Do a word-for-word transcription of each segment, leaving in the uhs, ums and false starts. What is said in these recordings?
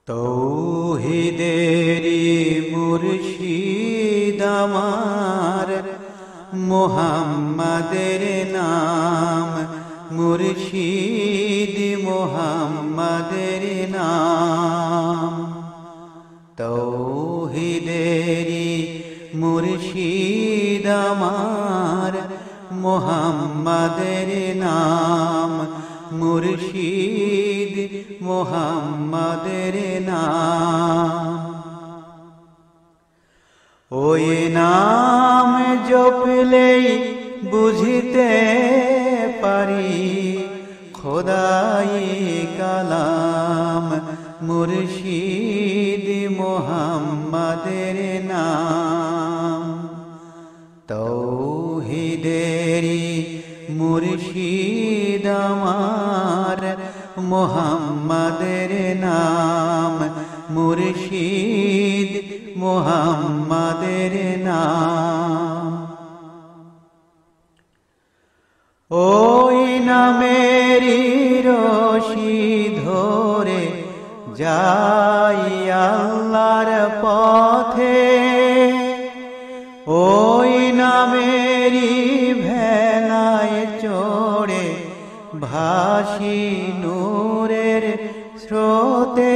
তৌহিদেরি মুর্শিদ আমার, মুহাম্মাদের নাম মুর্শিদ মুহাম্মাদের নাম। তৌহিদেরি মুর্শিদ আমার, মুহাম্মাদের নাম মুর্শিদ মুহাম্মাদের নাম। ওই নাম জপলেই বুঝিতে পারি খোদাই কালাম মুর্শিদ মুহাম্মাদের নাম। তৌহিদেরি মুর্শিদ আমার, মুহাম্মাদের নাম মুর্শিদ মুহাম্মাদের নাম। ওই নামেরি রশি ধরে যাই আল্লাহর পথে, ওই নামেরি ভেলায় চড়ে ভাসি নূরের স্রোতে।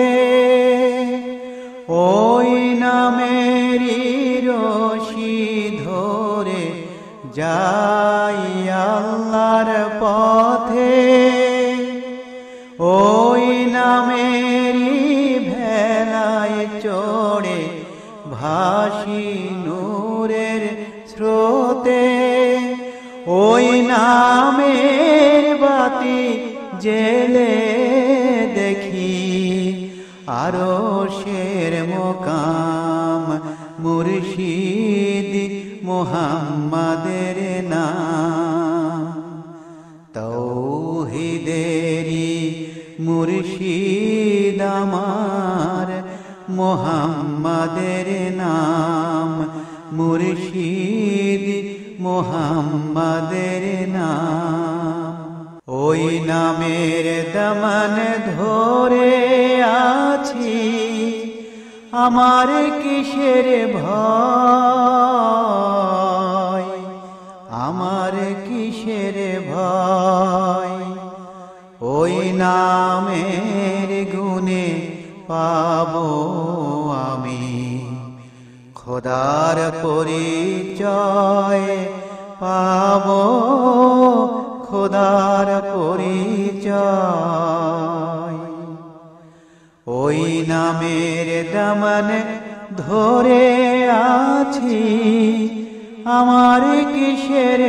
ওই নামেরি রশি ধরে যাই আল্লাহর পথে, ওই নামেরি ভেলায় চড়ে ভাসি নূরের স্রোতে। ওই নামের বাতি জেলে দেখি আরশের মোকাম মুর্শিদ মুহাম্মাদের নাম। তৌহিদেরি মুর্শিদ আমার, মুহাম্মাদের নাম মুর্শিদ মুহাম্মাদের নাম। ওই নামের দামান ধরে আছি, আমার কিসের ভয়, আমার কিসের ভয়। ওই নামের গুণে পাবো আমি খোদার পরিচয়, পাবো খোদার পরিচয়। ওই নামের দামান ধরে আছি, আমার কিসের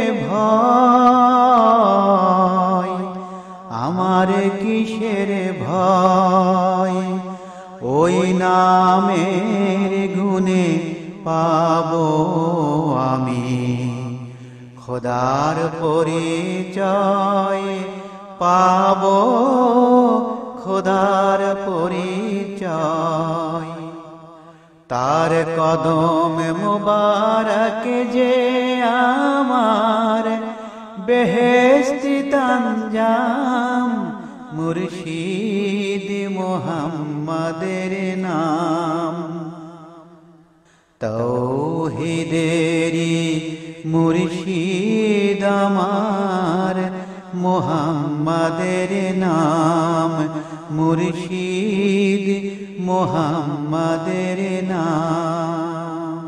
ভয়, আমার কিসের ভয়। ওই নামের গুণে পাবো আমি খোদার পরিচয়, পাবো খোদার পরিচয়। তার কদম মুবারক যে আমার বেহেশতি তানজাম মুর্শিদ মুহাম্মাদের নাম। তৌহিদেরি মুর্শিদ আমার, মুহাম্মাদের নাম মুর্শিদ মুহাম্মাদের নাম।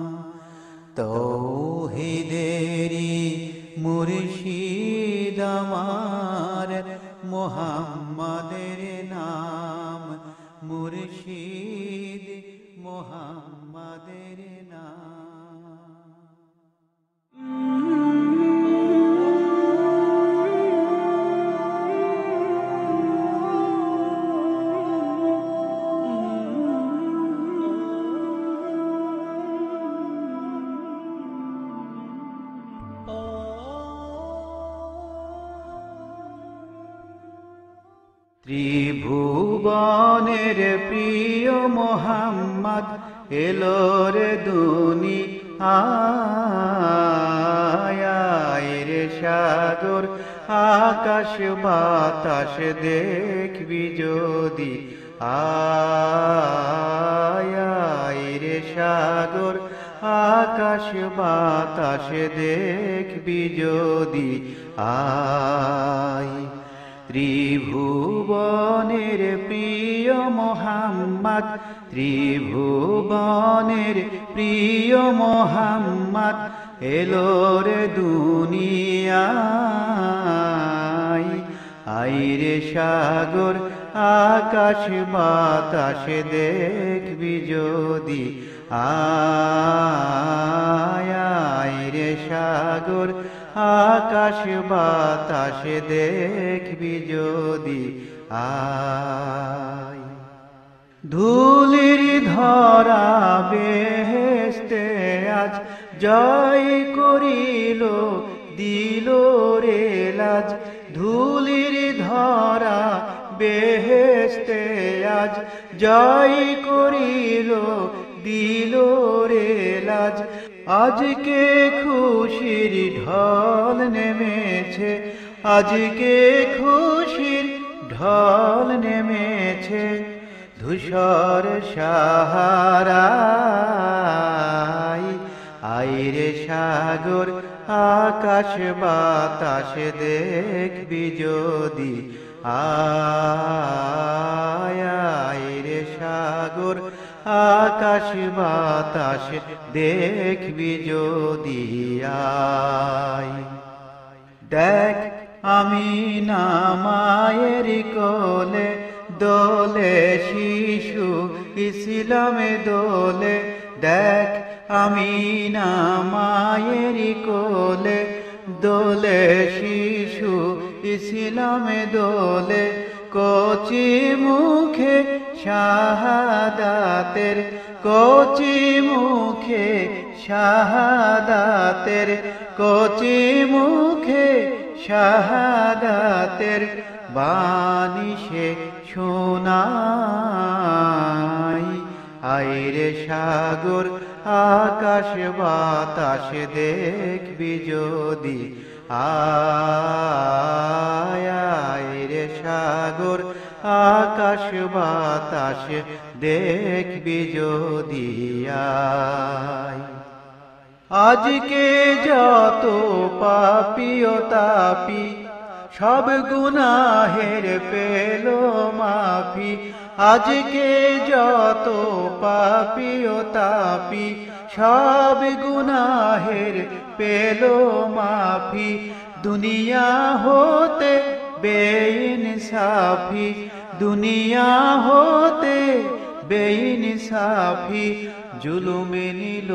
তৌহিদেরি মুর্শিদ আমার, মুহাম্মাদের নাম মুর্শিদ মুহাম্মাদের নাম। ত্রিভুবনের প্রিয় মোহাম্মদ এলো রে দুনিয়ায় রে সাগর আকাশ বাতাস দেখবি যদি আয় আয় রে সাগর আকাশ বাতাস দেখবি যদি আয় ত্রিভুবনের প্রিয় মোহাম্মদ ত্রিভুবনের প্রিয় মোহাম্মদ এলো রে দুনিয়ায় আইরে সাগর আকাশ বাতাস দেখবি যদি আয় আইরে সাগর আকাশ বাতাস দেখবি যদি আয় ধুলির ধরা বেহেশতে আজ জয় করিল দিল রে লাজ ধুলির ধরা বেহেশতে আজ জয় করিল দিল রে লাজ আজকে খুশির ঢল নেমেছে আজকে খুশির ঢল নেমেছে ধূসর সাহারায় আইরে সাগর আকাশ বাতাস দেখবি যদি আয় আইরে সাগর আকাশ বাতাস দেখবি যদি আয় দেখ আমি না মায়ের কোলে দোলে শিশু ইসলামে দোলে দেখ আমি না মায়ের কোলে দোলে শিশু ইসলামে দোলে কচি মুখে শাহাদাতের কচি মুখে শাহাদাতের কচি মুখে শাহাদাতের বাণী সে শোনাই আইরে সাগর আকাশ বাতাস দেখবি যদি আয় আইরে সাগর আকাশ বাতাস দেখবি যদি আয় আজকে যত পাপী ও তাপী সব গুনাহের পেল মাফি আজকে যত পাপী ও তাপী সব গুনাহের পেল মাফি দুনিয়া হতে বেইনসাফি দুনিয়া হতে বেইনসাফি জুলুমে নিল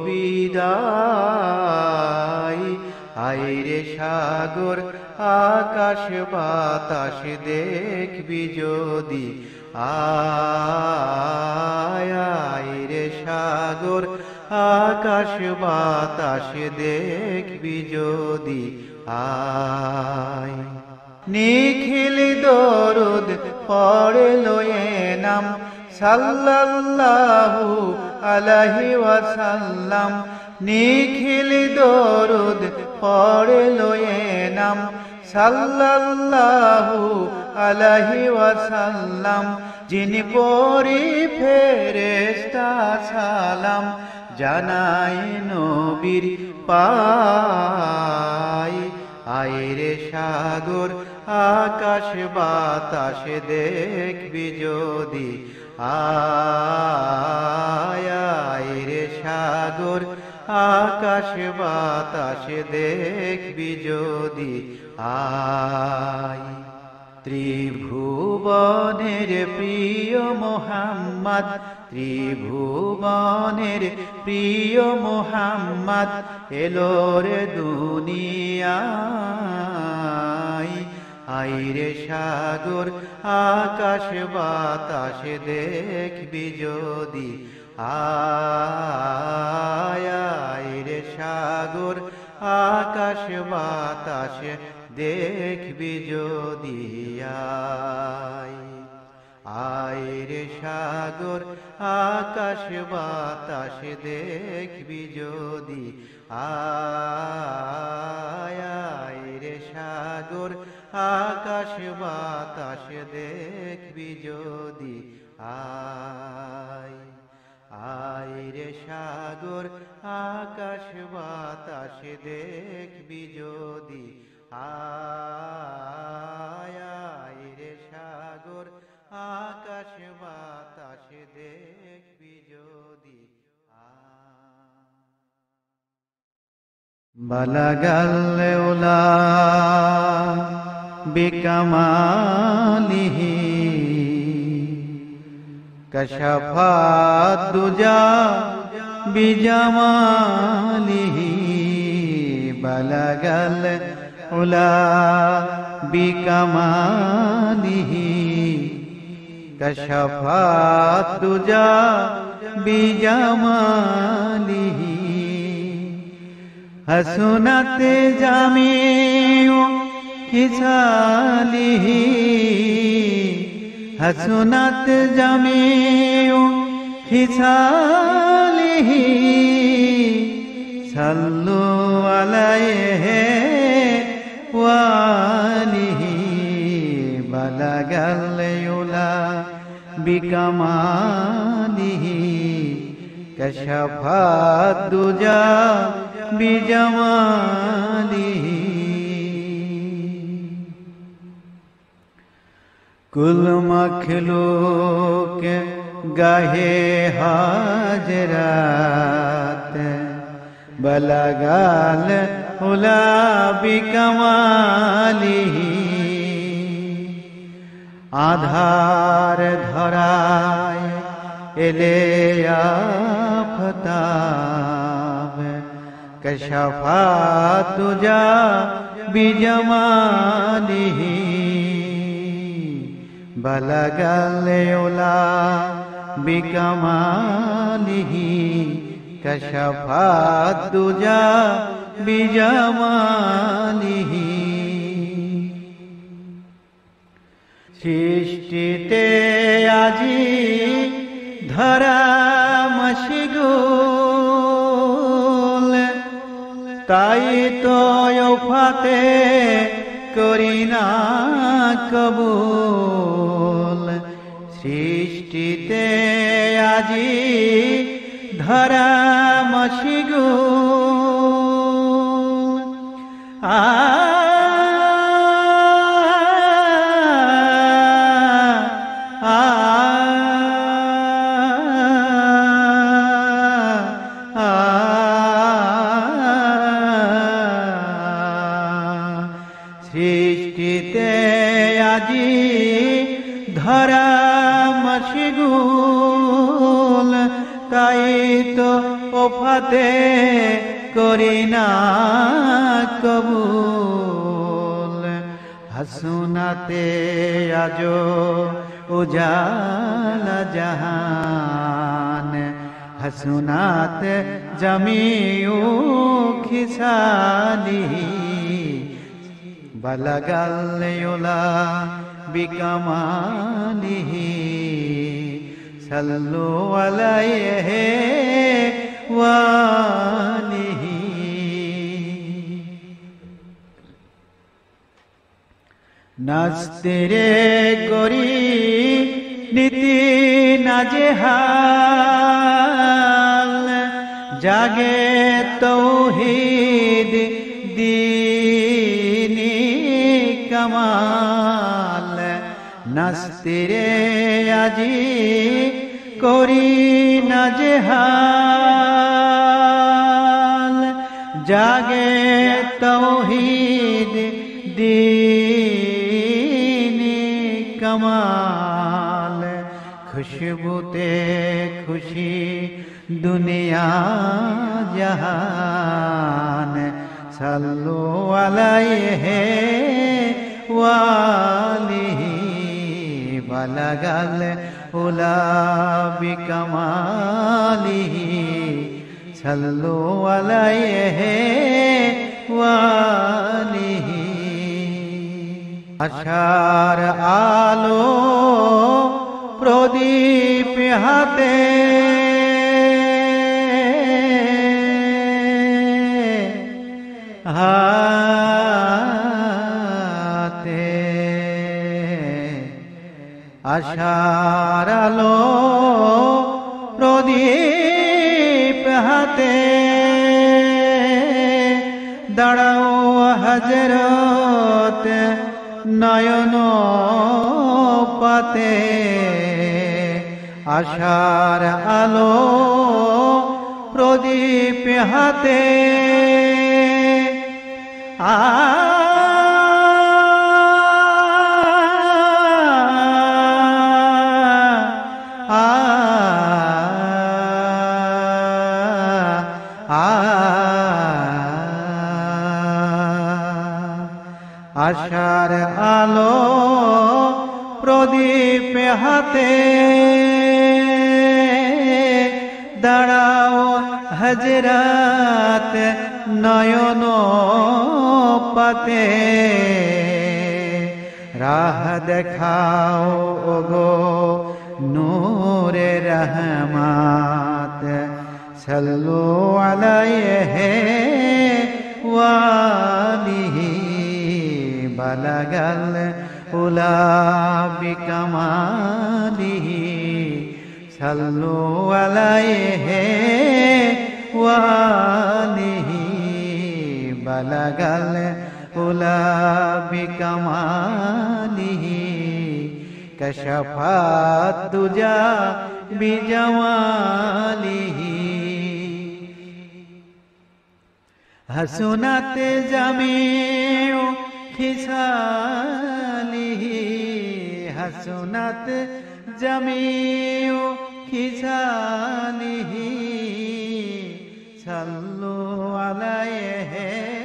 বিদায় আইরে সাগর আকাশ বাতাস দেখবি যদি আয় আইরে সাগর আকাশ বাতাস দেখবি যদি আয় নিখিল দরুদ পড়ল এ নাম সাল্লাল্লাহু আলাইহি ওয়াসাল্লাম নিখিল দরুদ পড়ল এ নাম সাল্লাল্লাহু আলাইহি ওয়াসাল্লাম যিনি পরি ফেরেশতা সালাম জানাই নবীর পায় আইরে সাগর আকাশ বাতাস দেখবি যদি আয় আইরে সাগর আকাশ বাতাস দেখবি যদি আয় ত্রিভুবনের প্রিয় মোহাম্মদ ত্রিভুবনের প্রিয় মোহাম্মদ এলো রে দুনিয়ায় আইরে সাগর আকাশ বাতাস দেখবি যদি আয় আইরে সাগর আকাশ বাতাস দেখবি যদি আয় আয় রে সাগর আকাশ বাতাস দেখবি যদি আয় আয় রে সাগর আকাশ বাতাস দেখবি যদি আয় আয় রে সাগর আকাশ বাতাস দেখবি যদি আয় আয় রে সাগর আকাশ বাতাস দেখবি যদি বালাগাল উলা বিকামালিহি কশফাত দুজা বিজামালিহি বালাগাল উলা বিকামালিহি কশফাত দুজা বিজামালিহি हसनत जामिउ खिसालिही हसनत जामिउ खिसालिही सल्लु अलैहि वालिही बलगल युला बिकमालिही कशफात दुजा बिजमालिही कुल मखलूक गाहे हाजरात बलगाल उला बिकमालिही आधार धराय एले आफताब कशफात दुजा बिजमालिही बलगल उला बिकमालिही कशफात दुजा बिजमालिही सृष्टिते আজি धरा मशगुल তাই তো ওফাতে করি না কবুল সৃষ্টিতে আজি ধরা মশগুল আ সৃষ্টিতে আজি ধরা মশগুল তাই তো ওফাতে করি না কবুল হাসনাতে আজো উজালা জাহান হাসনাত জামিউ খিসালিহি बलगल उला बिकमालिही सल्लु अलैहि वालिही नास्तिरे करी नीति नाजेहाल जागे तौहीद दीनी कमाल नास्तिरे আজি করি নাজেহাল জাগে তৌহিদ দীনি कमाल खुशबूते खुशी दुनिया जहान सल्लु अलैहि वालिही बलगल उला बिकमालिही सल्लु अलैहि वालिही आशार आलो প্রদীপ হাতে হাতে আশার আলো প্রদীপ হাতে দাঁড়াও হযরত নয়ন পাতে আশার আলো প্রদীপ হাতে আ আশার আলো প্রদীপ হাতে দাঁড়াও হযরত নয়ন পাতে রাহ দেখাও ওগো নূরে রহমত সাল্লু আলাইহি ওয়ালিহি বলগল উলা বিকমালিহি সাল্লু আলাইহি ওয়ালিহি বলগল উলা বিকমালিহি কশফাত দুজা বিজমালিহি হসনাত জামিউ খিসালিহি হসনাত জামিউ খিসালিহি সাল্লু আলাইহি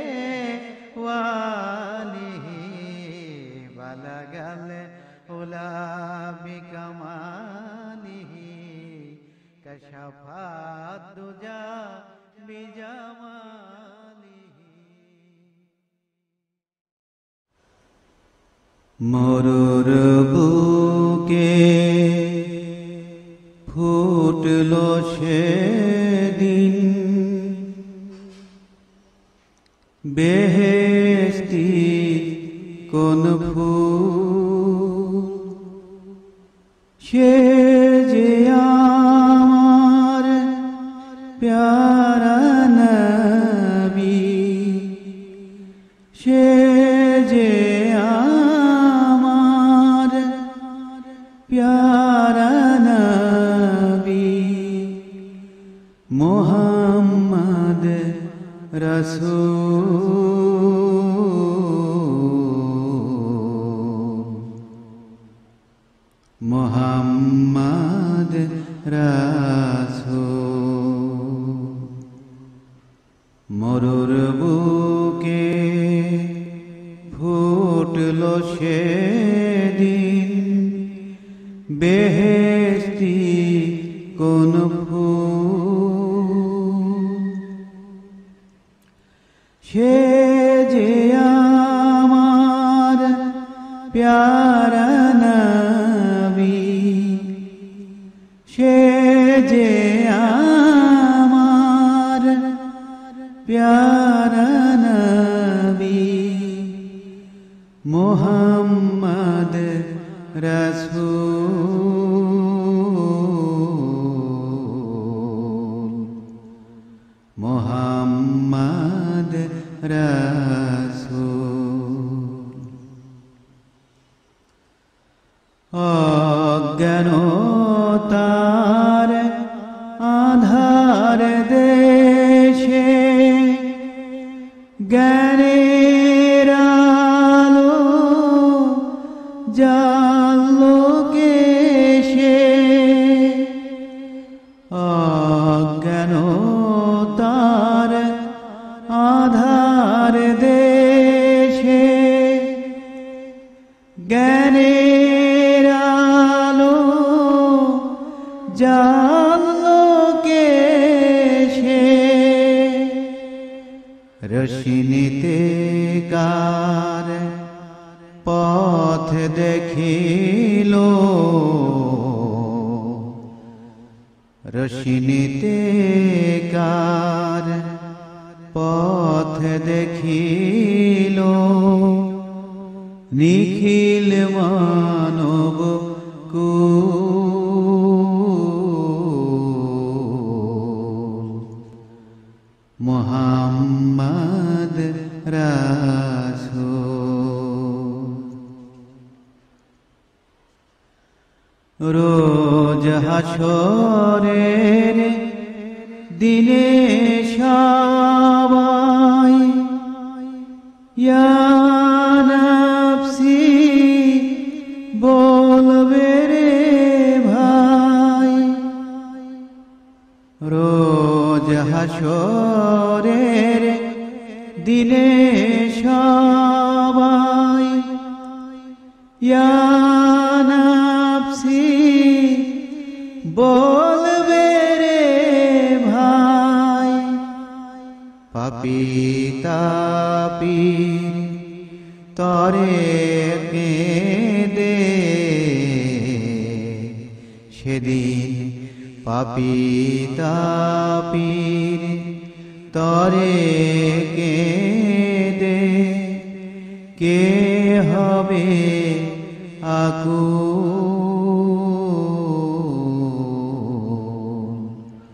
ওয়ালিহি বলগল উলা বিকমালিহি কশফাত দুজা বিজমালিহি মরুর বুকে ফুটলো সেদিন বেহেশতি কোন ফুল সে যে আমার প্যারা নবী সে যে আমার প্যারা নবী মুহাম্মদ রাসূল মুহাম্মদ রাসূল মরুর বুকে ফুটলো সেদিন বেহেশতি কোন ফুল সে যে আমার প্যারা নবী সে যে আমার প্যারা নবী মুহাম্মদ রাসূল মুহাম্মদ রাসূল অজ্ঞানতার আধার দেশে জ্ঞানের আলো জানলো কেশে অজ্ঞানতার আধার দেশে জ্ঞানের আলো জানলো কেশে রশিনীতে কার পথ দেখিলো রশিনীতে কার পথ দেখিল নিখিল মানব কুল মুহাম্মদ রাসূল। রোজ হাসরের দিনে সবাই ইয়া নাফসি বলবে রে ভাই। রোজ হাসরের দিনে সবাই ইয়া নাফসি বলবে রে ভাই। পাপী তাপী তরে কেঁদে সেদিন পাপী তাপীর তরে কেঁদে কে হবে আকুল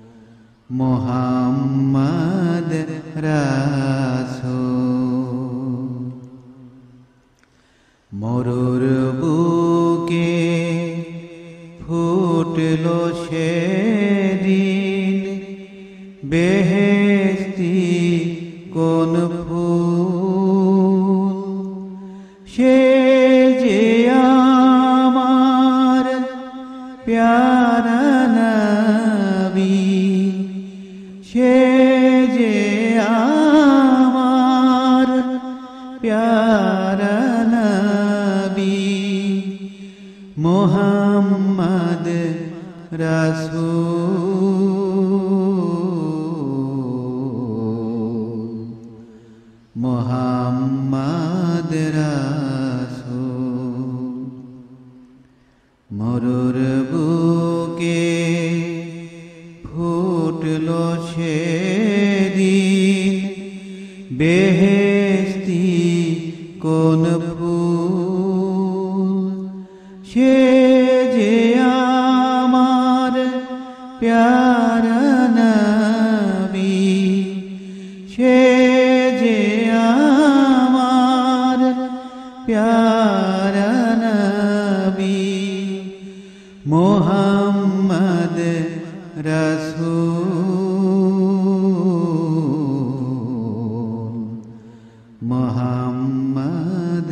মুহাম্মদ রাসূল। মরুর বুকে ফুটল সেদিন বেহেশতি কোন ফুল। সে যে আমার প্যারা নবী, সে যে আমার প্যারা নবী মুহাম্মদ রাসূল মুহাম্মদ রাসূল। মরুর বুকে ফুটল সেদিন বেহেশতি কোন ফুল। সে যে আমার প্যারা নবী, সে যে আমার প্যারা নবী মুহাম্মদ রাসূল মুহাম্মদ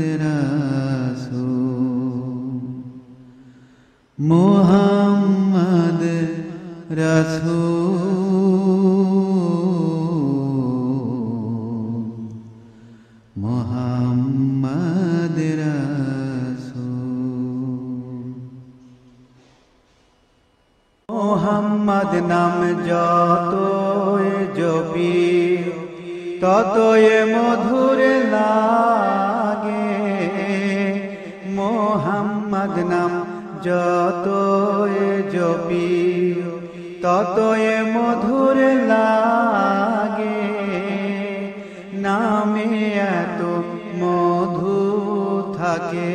রাসূল মুহাম্মদ রাসূল মুহাম্মদ রাসূল। মুহাম্মদ নাম যতই জপি ততই মধুর লাগে। মুহাম্মদ নাম যতই জপি ততই মধুর লাগে। নামে এত মধু থাকে,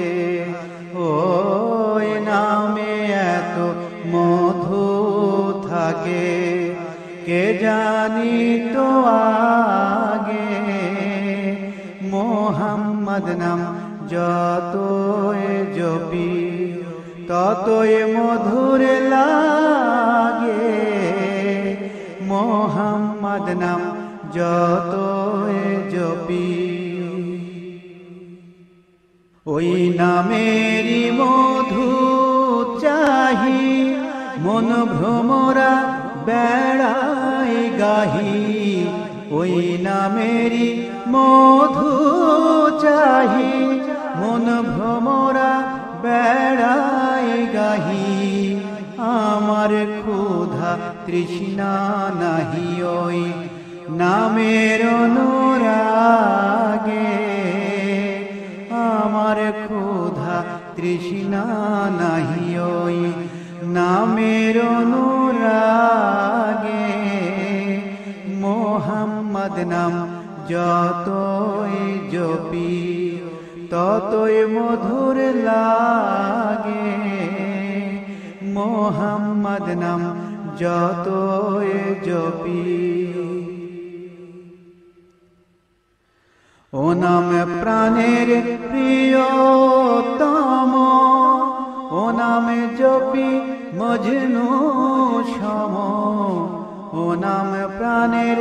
ওই নামে এত মধু থাকে কে জানি তো আগে। মুহাম্মদ নাম যতই জপি ততই মধুর লাগে। মুহাম্মদ নাম যতই জপি ওই নামেরই মধু চাহি মন ভ্রমরা বেড়াই গাহি। ওই নামেরই মধু চাহি মন ভ্রমরা বেড়াই গাহি। আমার ক্ষুধা তৃষ্ণা নাহি ওই নামের অনুরাগে। আমার ক্ষুধা তৃষ্ণা নাহি ওই নামের অনুরাগে। মোহাম্মদ নাম যতই জপি ততই মধুর লাগে মোহাম্মদ নাম যতই জপি ও নাম প্রাণের প্রিয়তম ও নামে জপি মজনু সম ও নাম প্রাণের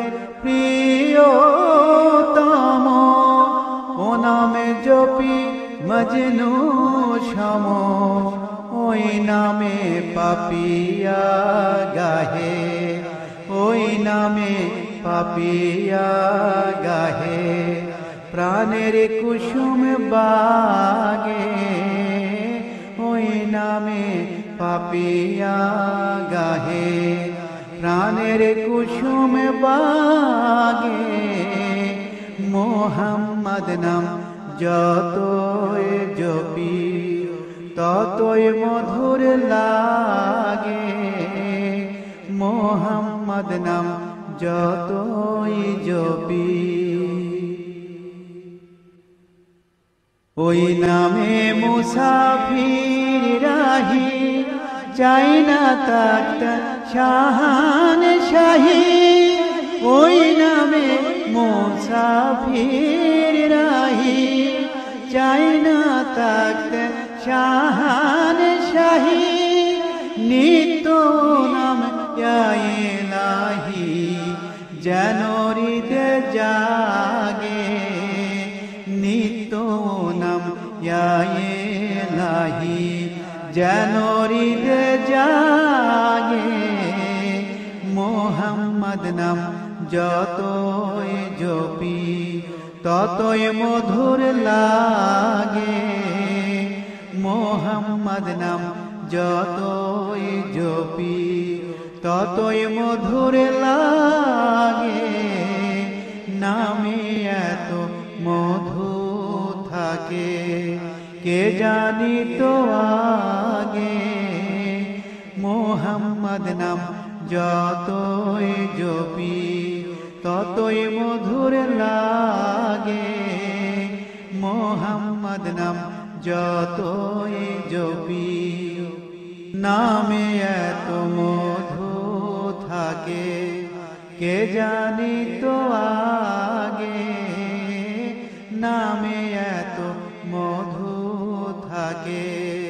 প্রিয়তম ও নামে জপি মজনু সম ওই নামে পাপিয়া গাহে ওই নামে পাপিয়া গাহে প্রাণের কুসুম বাগে ওই নামে পাপিয়া গাহে প্রাণের কুসুম বাগে মোহাম্মদ নাম যতই জপি ততই মধুর লাগে মোহাম্মদ নাম যতই জপি ওই নামে মুসাফির রাহি চাই না তাক্ত শাহান শাহী ওই নামে মুসাফির রাহি চাই না তাক্ত শাহান শাহী নিত্য নাম ইলাহি যেন হৃদে জাগে নিত্য নাম ইলাহি যেন হৃদে জাগে মোহাম্মদ নাম যতই জপি ততই মধুর লাগে মোহাম্মদ নাম যতই জপি ততই মধুর লাগে নামে এত মধু থাকে কে জানি তো আগে মোহাম্মদ নাম যতই জপি ততই মধুর লাগে মোহাম্মদ নাম যতই জপি নামে এত মধু থাকে কে জানি তো আগে নামে এত মধু থাকে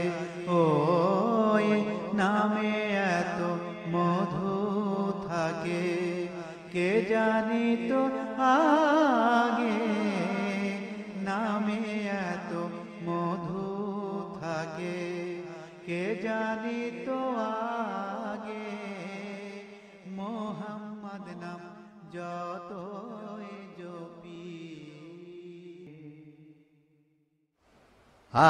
ওই নামে এত মধু থাকে কে জানি তো আগে নামে এত মধু থাকে কে জানি তো আগে মোহাম্মদ নাম যতই জপি আ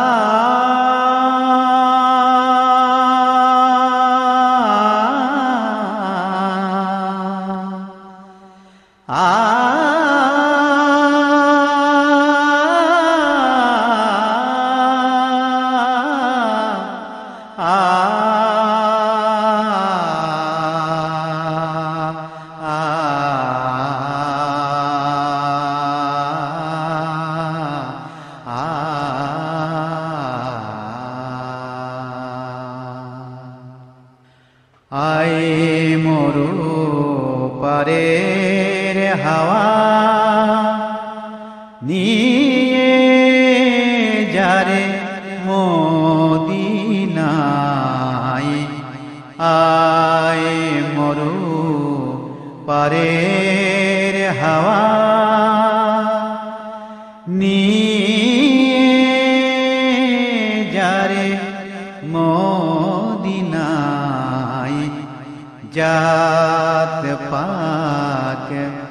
আয়ে মরু পারের হাওয়া নিয়ে যারে মদিনায় আয়ে মরু পারের হাওয়া নিয়ে যারে মদিনায় জাত পাক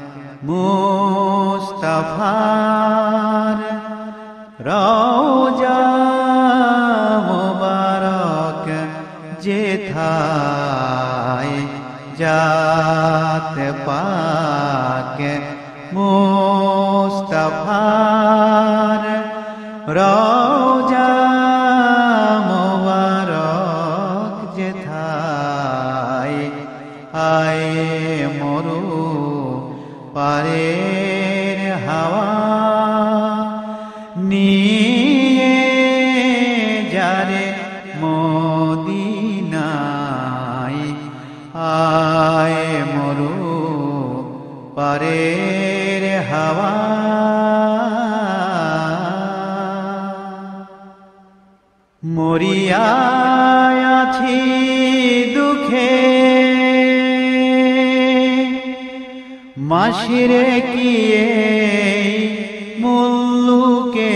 মুস্তাফার রওজা মুবারক যেথায় জাত পাক মুস্তাফার রওজা মুবারক যেথায় আয়ে মরু পারের হাওয়া নিয়ে যারে মদিনায় আয় মরু পারের হাওয়া মরিয়া আছি দুঃখে মাসিরে কিয়ে মুল্লুকে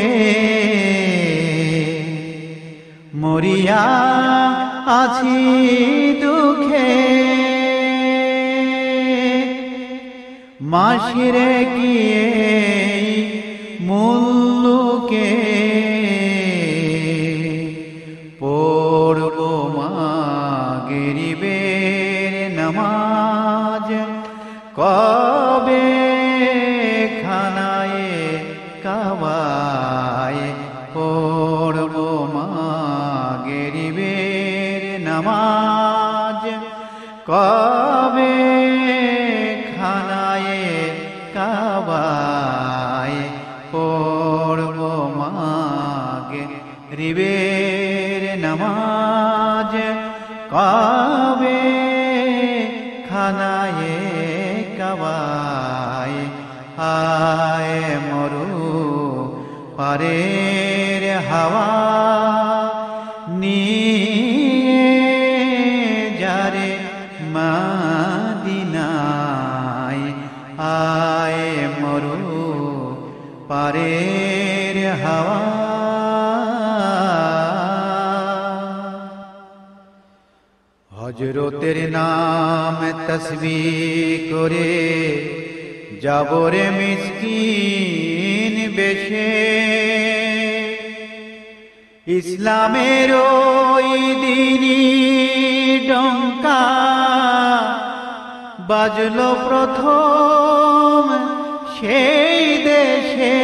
মরিয়া আছি দুঃখে মাসিরে কিয়ে মুল্লুকে পড়ব মাগরিবের নামাজ কবে খানায়ে কাবায় পড়ব মাগরিবের নামাজ কবে খানায়ে কাবায় পড়ব মাগরিবের নামাজ কবে খানায়ে কাবায় আয় মরু পারের হাওয়া নিয়ে যারে মদিনায় আয় মরু পারের হাওয়া হযরতের নাম তসবিহ করে যাবরে মিসকিন বেশে ইসলামের ওই দিনই ডঙ্কা বাজলো প্রথম সেই দেশে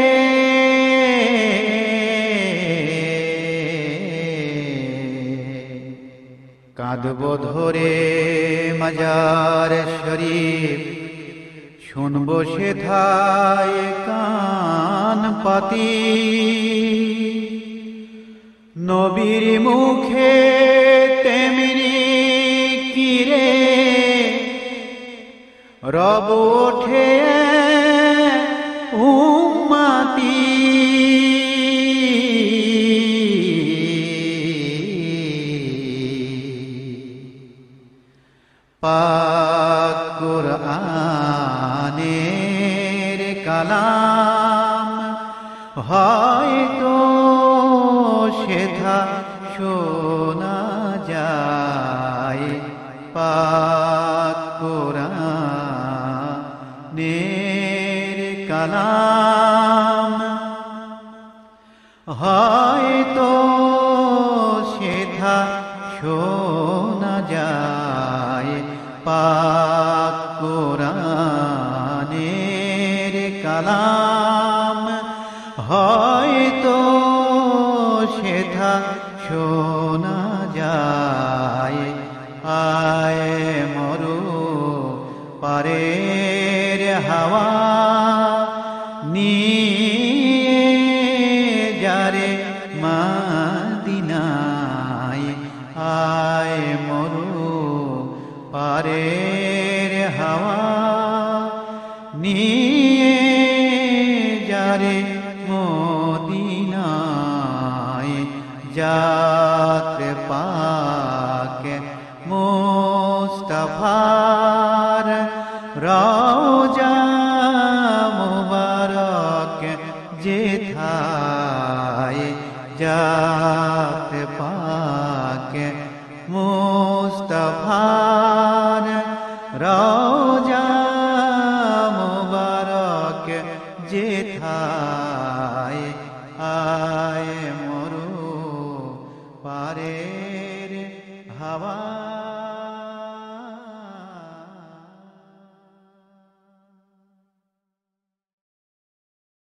কাঁদব ধরে মাজার শরীফ শুনব সেথায় কান পাতি নবীর মুখে তেমনি কিরে রব ওঠে উম্মতি পাক কুরআনের কালাম হয়তো সেথা শোনা যায় পাক কুরআনের কালাম হয়তো সেথা শোনা যায় পাক কুরআনের কালাম হয়তো সেথা শোনা যায় আয় মরু পারের হাওয়া নিয়ে যারে মদিনায় আয় মরু পারের হাওয়া নিয়ে যারে মদিনায় যাতে পাক মুস্তাফার রওজা মুবারক যেথায় যাতে পাক মুস্তাফার রওজা মুবারক যেথায় আয় মরু পারের হাওয়া।